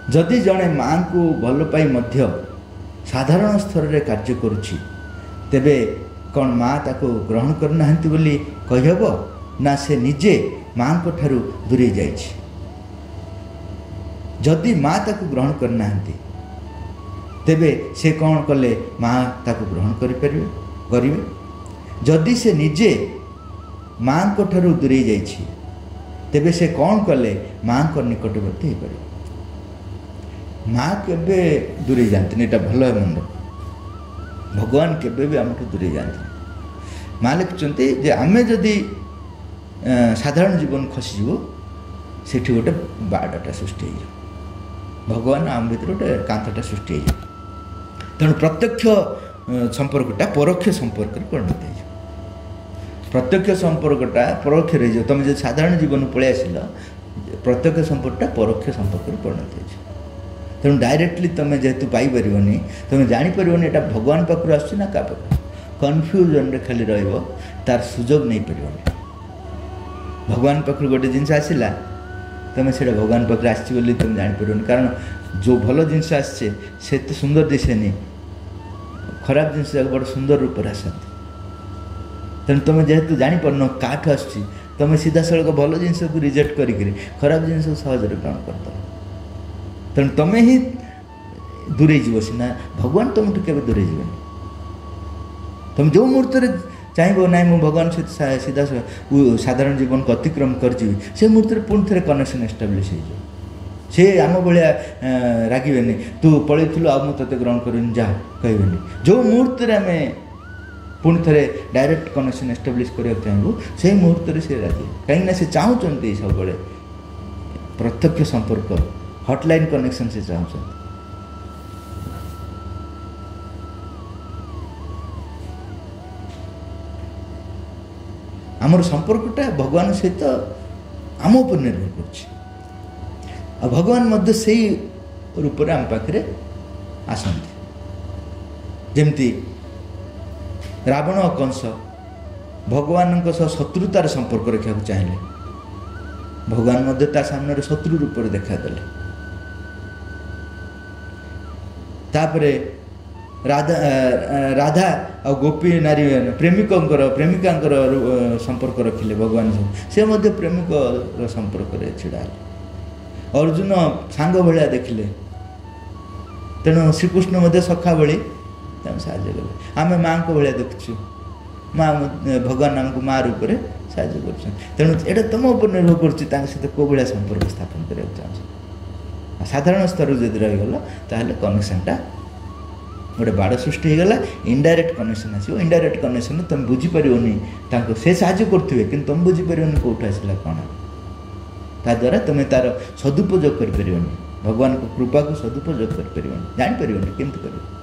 जदि जड़े माँ को भल पाई मध्य साधारण स्तर में कार्य करुछि तेबे कौन माँ ताको ग्रहण करना बोली कहब ना से निजे माँ को ठारू दूरे जाइछि। जदि माँ ताको ग्रहण करना तेबे से कौन कले माँ ताको ग्रहण करें। जदि से निजे माँ को ठारू दूरे जाइछि तेबे से कौन कले माँ को निकटवर्ती हो पारे। माँ केबे दूरे जाती एटा भल मन भगवान केबे भी आमठू दूरे जाती। माँ लिखुंट जे आमे जदि साधारण जीवन खसीज से गोटे बाड़टा सृष्टि हो भगवान आम भर गोटे कांथटा सृष्टि हो तेणु प्रत्यक्ष संपर्कटा परोक्ष संपर्क परिणत हो। प्रत्यक्ष संपर्कटा परोक्ष रही तुम जो साधारण जीवन पलि आसिल प्रत्यक्ष संपर्कटा परोक्ष संपर्क परिणत हो। तेणु डायरेक्टली तुम जेहेतु पाइपर तुम जापर यहाँ भगवान पाखु आसना क्या पाख कन्फ्यूजन खाली तार सुजोग नहीं पार। भगवान पाखु गोटे जिनस आसला तुम से भगवान पाखे आसी तुम जापर कारण जो भल जिनस आसे से सुंदर दिशेनि खराब जिनस बड़ सुंदर रूप आसती। तेणु तुम जेहेतु जापर काठ आस तुम सीधा सड़क भल जिनस को रिजेक्ट करी खराब जिनस सहज ग्रहण करद। तेणु तुम ही दूरे जीव सीना भगवान तुमठू के दूरे जीवन। तुम जो मुहूर्त चाहब ना मु भगवान सहित सीधा साधारण जीवन को अतिक्रम कर से मुहूर्त पुणी थे कनेक्शन एस्टाब्लीश हो सी आम भाया रागे तू पलैलु आ मुझे ग्रहण करें जा कहे जो मुहूर्त आम पुणी थे डायरेक्ट कनेक्शन एस्टाब्लीश करने चाहूँ से मुहूर्त से राजी कहीं से चाहते सब प्रत्यक्ष संपर्क हॉटलाइन कनेक्शन से चाहते। आमर संपर्कटा भगवान सहित आम उपर निर्भर कर भगवान मध्य से रूप आम पाखे आसती। जमती रावण और कंस भगवान शत्रुतार संपर्क रखा चाहिए भगवान मध्य ता सामने शत्रु रूप देखादेले। तापरे राधा और गोपी नारी प्रेमिका संपर्क रखिले भगवान से मध्य प्रेमिक संपर्क छिड़ा। अर्जुन सांग भाया देखिले तेणु श्रीकृष्ण मध्य सखा भली साहय कले। आम माँ को भाया देखु माँ भगवान आमको माँ रूप में साहय कर। तेणु यहाँ तुम उपर निर्भर कर सहित कौ भाया संपर्क स्थापन करने चाहूँ। साधारण स्तर जब रहीगला ताहले कनेक्शनटा गोटे बाड़ सृष्टि होगला इनडायरेक्ट कनेक्शन आसो। इनडायरेक्ट कनेक्शन तुम बुझीपर से साहय करेंगे कि तुम बुझीपर कौट आसला कौन ताद्वारा तुम तार सदुपयोग कर भगवान को कृपा को सदुपयोग कर जापर केमती कर।